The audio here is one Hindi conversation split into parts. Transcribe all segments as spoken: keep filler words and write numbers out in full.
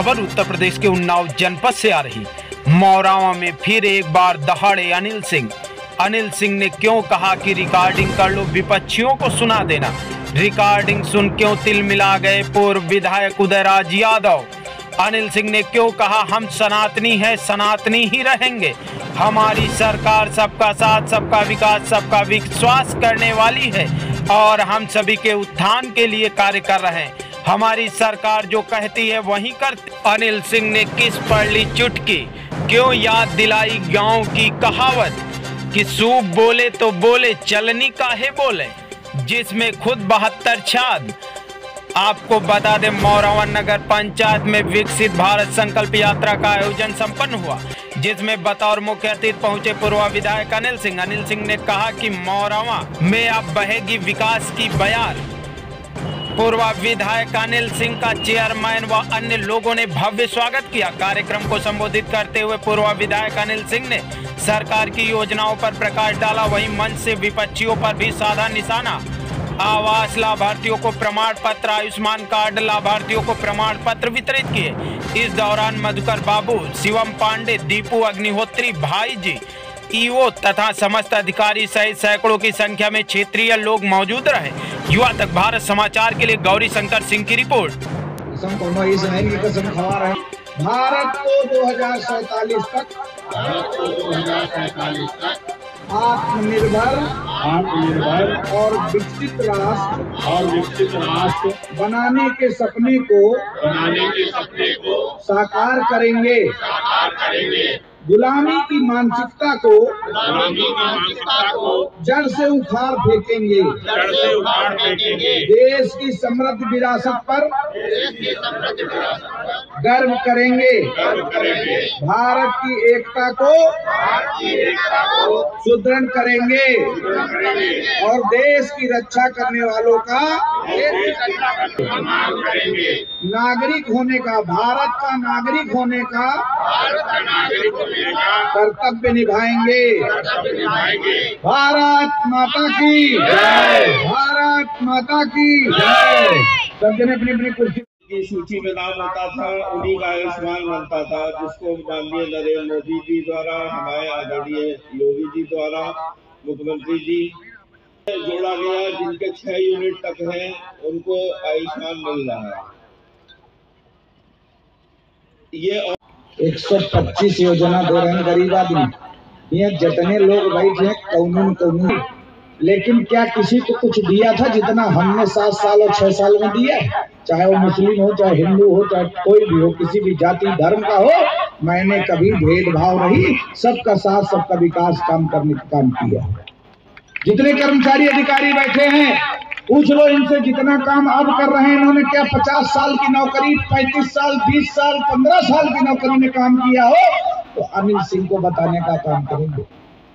खबर उत्तर प्रदेश के उन्नाव जनपद से आ रही। मौरावा में फिर एक बार दहाड़े अनिल सिंह। अनिल सिंह ने क्यों कहा कि रिकॉर्डिंग कर लो, विपक्षियों को सुना देना। रिकॉर्डिंग सुन क्यों तिल मिला गए पूर्व विधायक उदयराज यादव। अनिल सिंह ने क्यों कहा हम सनातनी हैं, सनातनी ही रहेंगे। हमारी सरकार सबका साथ, सबका विकास, सबका विश्वास करने वाली है और हम सभी के उत्थान के लिए कार्य कर रहे हैं। हमारी सरकार जो कहती है वही करती। अनिल सिंह ने किस पढ़ ली चुटकी, क्यों याद दिलाई गांव की कहावत कि सूप बोले तो बोले चलनी काहे बोले, जिसमें खुद बहत्तर छाद। आपको बता दें, मौरावा नगर पंचायत में विकसित भारत संकल्प यात्रा का आयोजन संपन्न हुआ, जिसमें बतौर मुख्य अतिथि पहुंचे पूर्व विधायक अनिल सिंह। अनिल सिंह ने कहा कि मौरावा में अब बहेगी विकास की बयार। पूर्व विधायक अनिल सिंह का चेयरमैन व अन्य लोगों ने भव्य स्वागत किया। कार्यक्रम को संबोधित करते हुए पूर्व विधायक अनिल सिंह ने सरकार की योजनाओं पर प्रकाश डाला। वहीं मंच से विपक्षियों पर भी साधा निशाना। आवास लाभार्थियों को प्रमाण पत्र, आयुष्मान कार्ड लाभार्थियों को प्रमाण पत्र वितरित किए। इस दौरान मधुकर बाबू, शिवम पांडे, दीपू अग्निहोत्री, भाई जी, ईओ तथा समस्त अधिकारी सहित सैकड़ों की संख्या में क्षेत्रीय लोग मौजूद रहे। युवा तक भारत समाचार के लिए गौरी शंकर सिंह की रिपोर्ट। भारत को दो हजार सैतालीस तक आत्मनिर्भर आत्मनिर्भर और विकसित राष्ट्र और विकसित राष्ट्र बनाने के सपने को बनाने के सपने को साकार करेंगे साकार करेंगे गुलामी की मानसिकता को गुलामी की मानसिकता को जड़ से उखाड़ फेंकेंगे जड़ से उखाड़ फेंकेंगे देश की समृद्ध विरासत पर देश की समृद्ध विरासत पर गर्व करेंगे गर्व करेंगे भारत की एकता को भारत की एकता को सुदृढ़ करेंगे और देश की रक्षा करने वालों का सम्मान करेंगे। नागरिक होने का, भारत का नागरिक होने का भारत का नागरिक होने का कर्तव्य निभाएंगे कर्तव्य निभाएंगे। भारत माता की जय, भारत माता की जय। सब जने अपनी अपनी कुर्सी की सूची में नाम होता था, उन्हीं का आयुष्मान बनता था, जिसको माननीय नरेंद्र मोदी जी द्वारा, हमारे आदरणीय योगी जी द्वारा, मुख्यमंत्री जी जोड़ा गया। जिनके छह यूनिट तक हैं उनको आयुष्मान मिल रहा है। ये एक सौ पच्चीस योजना दे रहे हैं गरीब आदमी। ये जितने लोग बैठे कौनून कौनून, लेकिन क्या किसी को कुछ दिया था जितना हमने सात साल और छह साल में दिया? चाहे वो मुस्लिम हो, चाहे हिंदू हो, चाहे कोई भी हो, किसी भी जाति धर्म का हो, मैंने कभी भेदभाव नहीं, सबका साथ, सबका विकास काम करने का काम किया। जितने कर्मचारी अधिकारी बैठे हैं पूछ लो इनसे, जितना काम अब कर रहे हैं इन्होंने क्या पचास साल की नौकरी, पैंतीस साल, बीस साल, पंद्रह साल की नौकरी में काम किया हो, तो अनिल सिंह को बताने का काम करेंगे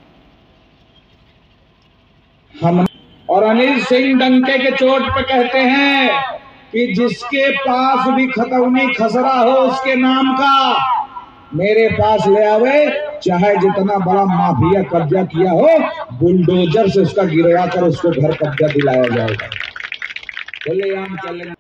हम। और अनिल सिंह डंके के चोट पे कहते हैं कि जिसके पास भी खतौनी खसरा हो उसके नाम का मेरे पास ले आवे, चाहे जितना बड़ा माफिया कब्जा किया हो, बुलडोजर से उसका गिरवा कर उसको घर कब्जा दिलाया जाएगा। बोले हम चलेंगे।